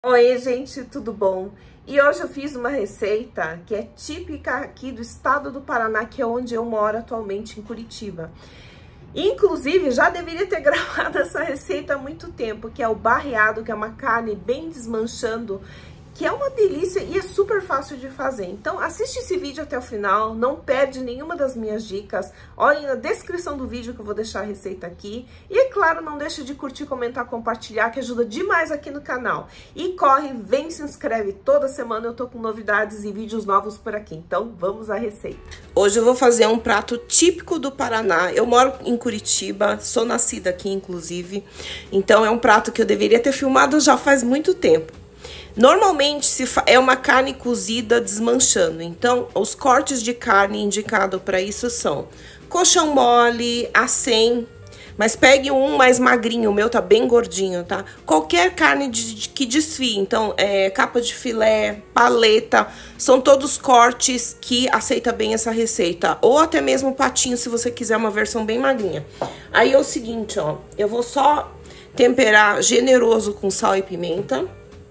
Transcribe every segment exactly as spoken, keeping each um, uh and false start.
Oi, gente, tudo bom? E hoje eu fiz uma receita que é típica aqui do estado do Paraná, que é onde eu moro atualmente, em Curitiba. Inclusive, já deveria ter gravado essa receita há muito tempo, que é o barreado, que é uma carne bem desmanchando, que é uma delícia e é super fácil de fazer. Então, assiste esse vídeo até o final, não perde nenhuma das minhas dicas. Olhem na descrição do vídeo que eu vou deixar a receita aqui. E, é claro, não deixe de curtir, comentar, compartilhar, que ajuda demais aqui no canal. E corre, vem, se inscreve. Toda semana eu tô com novidades e vídeos novos por aqui. Então, vamos à receita. Hoje eu vou fazer um prato típico do Paraná. Eu moro em Curitiba, sou nascida aqui, inclusive. Então, é um prato que eu deveria ter filmado já faz muito tempo. Normalmente se é uma carne cozida desmanchando, então os cortes de carne indicados para isso são coxão mole, acém, mas pegue um mais magrinho, o meu tá bem gordinho, tá? Qualquer carne de, de, que desfie, então é, capa de filé, paleta, são todos cortes que aceita bem essa receita, ou até mesmo patinho se você quiser uma versão bem magrinha. Aí é o seguinte, ó, eu vou só temperar generoso com sal e pimenta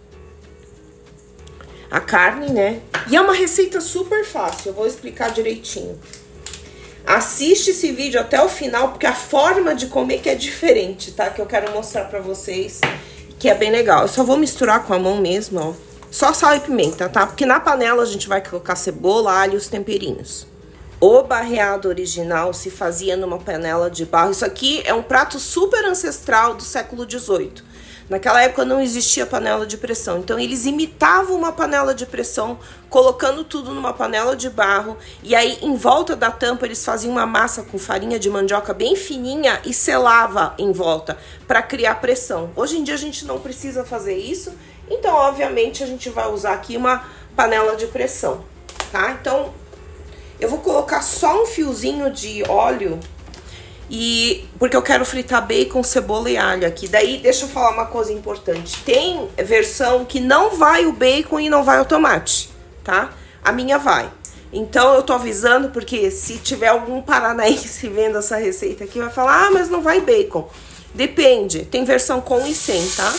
a carne, né? E é uma receita super fácil, eu vou explicar direitinho. Assiste esse vídeo até o final, porque a forma de comer que é diferente, tá? Que eu quero mostrar pra vocês, que é bem legal. Eu só vou misturar com a mão mesmo, ó. Só sal e pimenta, tá? Porque na panela a gente vai colocar cebola, alho e os temperinhos. O barreado original se fazia numa panela de barro. Isso aqui é um prato super ancestral do século dezoito. Naquela época não existia panela de pressão, então eles imitavam uma panela de pressão, colocando tudo numa panela de barro, e aí em volta da tampa eles faziam uma massa com farinha de mandioca bem fininha e selava em volta para criar pressão. Hoje em dia a gente não precisa fazer isso, então obviamente a gente vai usar aqui uma panela de pressão, tá? Então eu vou colocar só um fiozinho de óleo. E porque eu quero fritar bacon, cebola e alho aqui. Daí, deixa eu falar uma coisa importante. Tem versão que não vai o bacon e não vai o tomate, tá? A minha vai. Então, eu tô avisando porque se tiver algum paranaense vendo essa receita aqui, vai falar, ah, mas não vai bacon. Depende, tem versão com e sem, tá?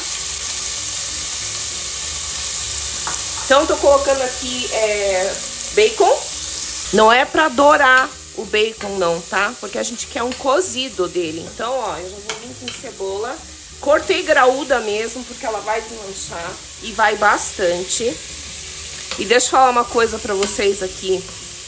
Então, eu tô colocando aqui é, bacon. Não é pra dourar o bacon não, tá? Porque a gente quer um cozido dele. Então, ó, eu já vou vir com cebola. Cortei graúda mesmo, porque ela vai desmanchar. E vai bastante. E deixa eu falar uma coisa pra vocês aqui.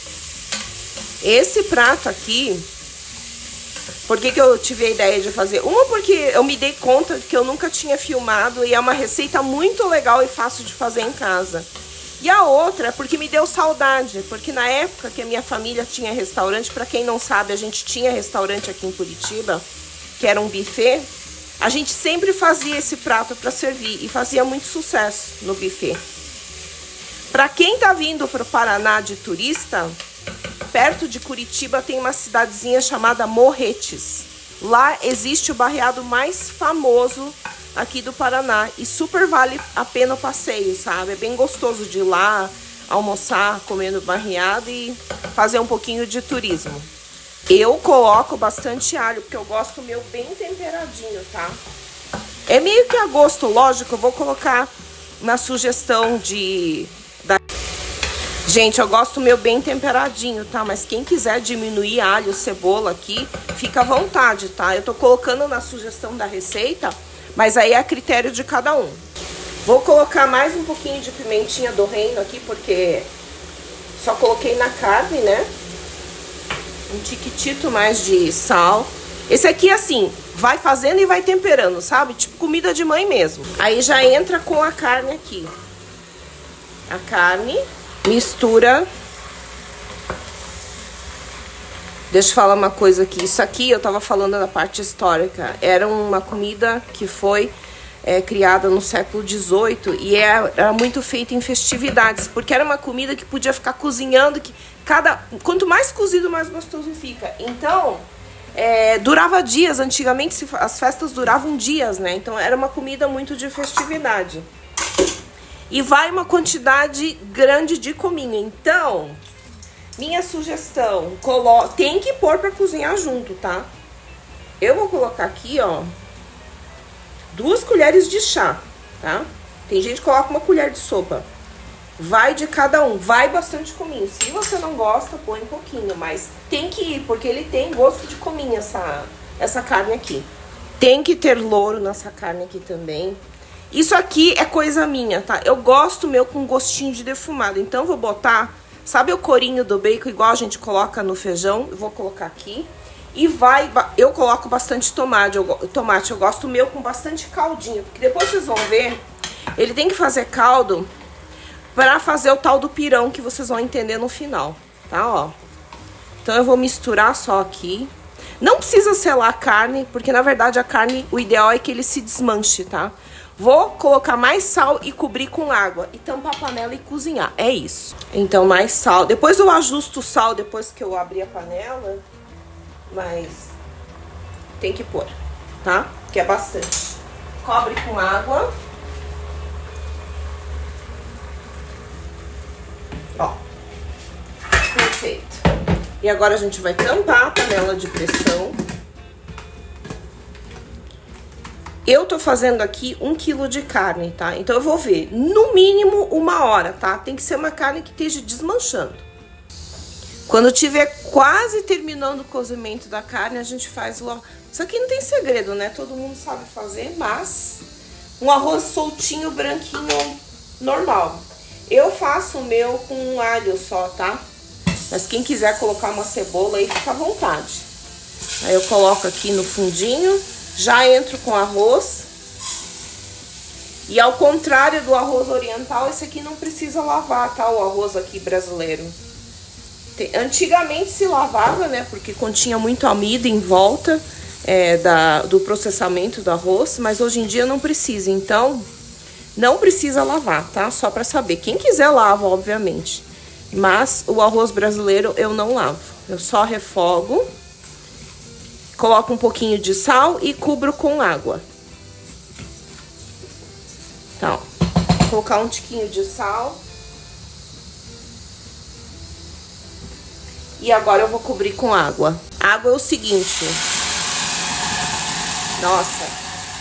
Esse prato aqui... Por que que eu tive a ideia de fazer? Uma, porque eu me dei conta que eu nunca tinha filmado. E é uma receita muito legal e fácil de fazer em casa. E a outra, porque me deu saudade, porque na época que a minha família tinha restaurante, pra quem não sabe, a gente tinha restaurante aqui em Curitiba, que era um buffet, a gente sempre fazia esse prato pra servir e fazia muito sucesso no buffet. Pra quem tá vindo pro Paraná de turista, perto de Curitiba tem uma cidadezinha chamada Morretes. Lá existe o barreado mais famoso aqui do Paraná e super vale a pena o passeio, sabe? É bem gostoso de ir lá, almoçar, comendo barreado e fazer um pouquinho de turismo. Eu coloco bastante alho, porque eu gosto meu bem temperadinho, tá? É meio que a gosto, lógico, eu vou colocar na sugestão de... Da... Gente, eu gosto meu bem temperadinho, tá? Mas quem quiser diminuir alho, cebola aqui, fica à vontade, tá? Eu tô colocando na sugestão da receita... Mas aí é a critério de cada um. Vou colocar mais um pouquinho de pimentinha do reino aqui, porque só coloquei na carne, né? Um tiquitito mais de sal. Esse aqui, assim, vai fazendo e vai temperando, sabe? Tipo comida de mãe mesmo. Aí já entra com a carne aqui. A carne, mistura. Deixa eu falar uma coisa aqui. Isso aqui, eu tava falando da parte histórica. Era uma comida que foi é, criada no século dezoito e era, era muito feita em festividades, porque era uma comida que podia ficar cozinhando, que cada quanto mais cozido, mais gostoso fica. Então, é, durava dias. Antigamente, as festas duravam dias, né? Então, era uma comida muito de festividade. E vai uma quantidade grande de cominho. Então... Minha sugestão, colo... tem que pôr pra cozinhar junto, tá? Eu vou colocar aqui, ó, duas colheres de chá, tá? Tem gente que coloca uma colher de sopa. Vai de cada um, vai bastante cominho. Se você não gosta, põe um pouquinho, mas tem que ir, porque ele tem gosto de cominho, essa, essa carne aqui. Tem que ter louro nessa carne aqui também. Isso aqui é coisa minha, tá? Eu gosto meu com gostinho de defumado, então eu vou botar, sabe o corinho do bacon, igual a gente coloca no feijão? Eu vou colocar aqui. E vai, eu coloco bastante tomate, eu, tomate, eu gosto meu com bastante caldinho, porque depois vocês vão ver, ele tem que fazer caldo para fazer o tal do pirão que vocês vão entender no final, tá, ó. Então eu vou misturar só aqui. Não precisa selar a carne, porque na verdade a carne, o ideal é que ele se desmanche, tá? Vou colocar mais sal e cobrir com água e tampar a panela e cozinhar, é isso. Então mais sal, depois eu ajusto o sal depois que eu abrir a panela, mas tem que pôr, tá? Que é bastante. Cobre com água. Ó, perfeito. E agora a gente vai tampar a panela de pressão. Eu tô fazendo aqui um quilo de carne, tá? Então eu vou ver, no mínimo uma hora, tá? Tem que ser uma carne que esteja desmanchando. Quando tiver quase terminando o cozimento da carne, a gente faz o... Isso aqui não tem segredo, né? Todo mundo sabe fazer, mas... Um arroz soltinho, branquinho, normal. Eu faço o meu com um alho só, tá? Mas quem quiser colocar uma cebola aí, fica à vontade. Aí eu coloco aqui no fundinho, já entro com arroz. E ao contrário do arroz oriental, esse aqui não precisa lavar, tá? O arroz aqui brasileiro. Antigamente se lavava, né? Porque continha muito amido em volta é, da, do processamento do arroz. Mas hoje em dia não precisa, então... Não precisa lavar, tá? Só pra saber. Quem quiser lava, obviamente. Mas o arroz brasileiro eu não lavo. Eu só refogo. Coloco um pouquinho de sal e cubro com água. Então, vou colocar um tiquinho de sal. E agora eu vou cobrir com água. Água é o seguinte. Nossa...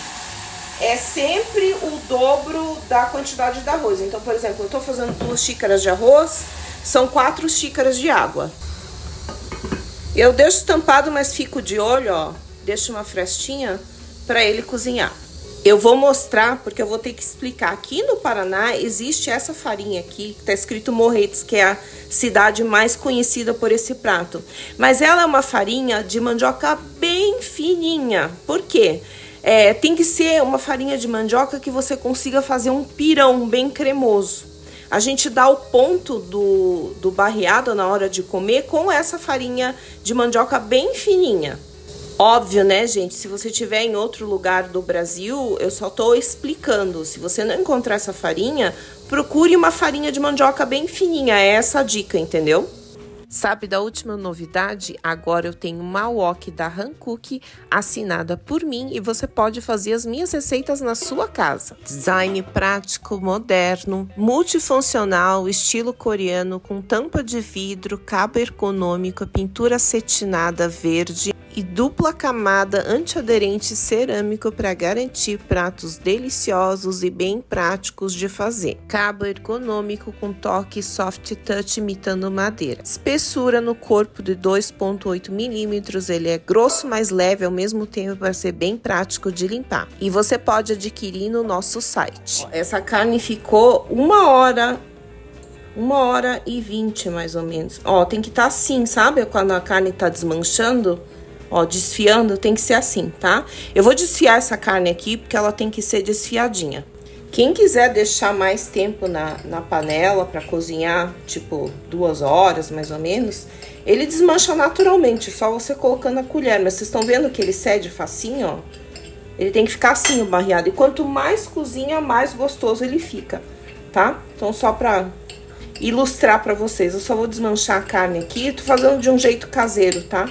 É sempre o dobro da quantidade de arroz. Então, por exemplo, eu tô fazendo duas xícaras de arroz, são quatro xícaras de água. Eu deixo tampado, mas fico de olho, ó. Deixo uma frestinha para ele cozinhar. Eu vou mostrar, porque eu vou ter que explicar. Aqui no Paraná existe essa farinha aqui, que tá escrito Morretes, que é a cidade mais conhecida por esse prato. Mas ela é uma farinha de mandioca bem fininha. Por quê? É, tem que ser uma farinha de mandioca que você consiga fazer um pirão bem cremoso. A gente dá o ponto do, do barreado na hora de comer com essa farinha de mandioca bem fininha. Óbvio, né, gente? Se você estiver em outro lugar do Brasil, eu só tô explicando. Se você não encontrar essa farinha, procure uma farinha de mandioca bem fininha. É essa a dica, entendeu? Sabe da última novidade? Agora eu tenho uma wok da Hankook assinada por mim e você pode fazer as minhas receitas na sua casa. Design prático, moderno, multifuncional, estilo coreano, com tampa de vidro, cabo ergonômico, pintura acetinada verde e dupla camada antiaderente cerâmico para garantir pratos deliciosos e bem práticos de fazer. Cabo ergonômico com toque soft touch imitando madeira. Espessura no corpo de dois ponto oito milímetros, ele é grosso, mas leve ao mesmo tempo para ser bem prático de limpar. E você pode adquirir no nosso site. Essa carne ficou uma hora, uma hora e vinte mais ou menos. Ó, tem que estar assim, sabe? Quando a carne tá desmanchando, ó, desfiando, tem que ser assim, tá? Eu vou desfiar essa carne aqui porque ela tem que ser desfiadinha. Quem quiser deixar mais tempo na, na panela para cozinhar, tipo duas horas mais ou menos, ele desmancha naturalmente, só você colocando a colher. Mas vocês estão vendo que ele cede facinho, ó? Ele tem que ficar assim o barreado. E quanto mais cozinha, mais gostoso ele fica, tá? Então só pra ilustrar pra vocês, eu só vou desmanchar a carne aqui. Tô fazendo de um jeito caseiro, tá?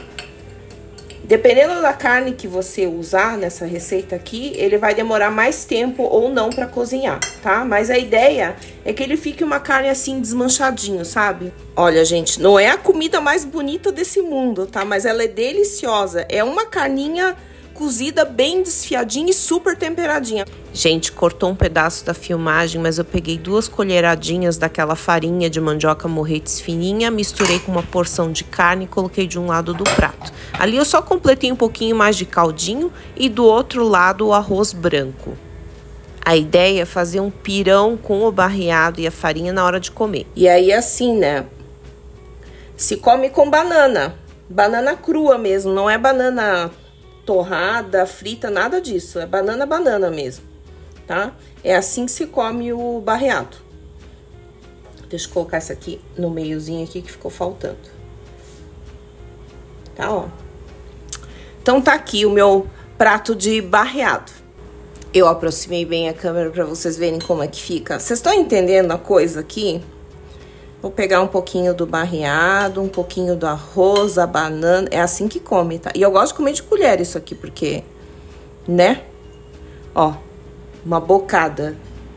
Dependendo da carne que você usar nessa receita aqui, ele vai demorar mais tempo ou não pra cozinhar, tá? Mas a ideia é que ele fique uma carne assim desmanchadinho, sabe? Olha, gente, não é a comida mais bonita desse mundo, tá? Mas ela é deliciosa. É uma carninha cozida, bem desfiadinha e super temperadinha. Gente, cortou um pedaço da filmagem, mas eu peguei duas colheradinhas daquela farinha de mandioca morretes fininha, misturei com uma porção de carne e coloquei de um lado do prato. Ali eu só completei um pouquinho mais de caldinho e do outro lado o arroz branco. A ideia é fazer um pirão com o barreado e a farinha na hora de comer. E aí assim, né? Se come com banana. Banana crua mesmo, não é banana torrada, frita, nada disso. É banana, banana mesmo, tá? É assim que se come o barreado. Deixa eu colocar isso aqui no meiozinho aqui que ficou faltando. Tá, ó. Então tá aqui o meu prato de barreado. Eu aproximei bem a câmera pra vocês verem como é que fica. Vocês estão entendendo a coisa aqui? Vou pegar um pouquinho do barreado, um pouquinho do arroz, a banana. É assim que come, tá? E eu gosto de comer de colher isso aqui, porque, né? Ó, uma bocada.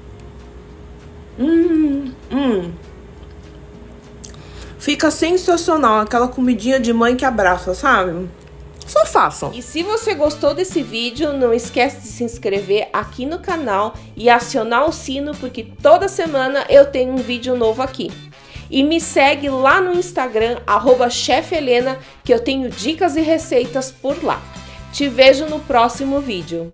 Hum, hum. Fica sensacional, aquela comidinha de mãe que abraça, sabe? Só façam. E se você gostou desse vídeo, não esquece de se inscrever aqui no canal e acionar o sino, porque toda semana eu tenho um vídeo novo aqui. E me segue lá no Instagram, arroba Chef Helena, que eu tenho dicas e receitas por lá. Te vejo no próximo vídeo.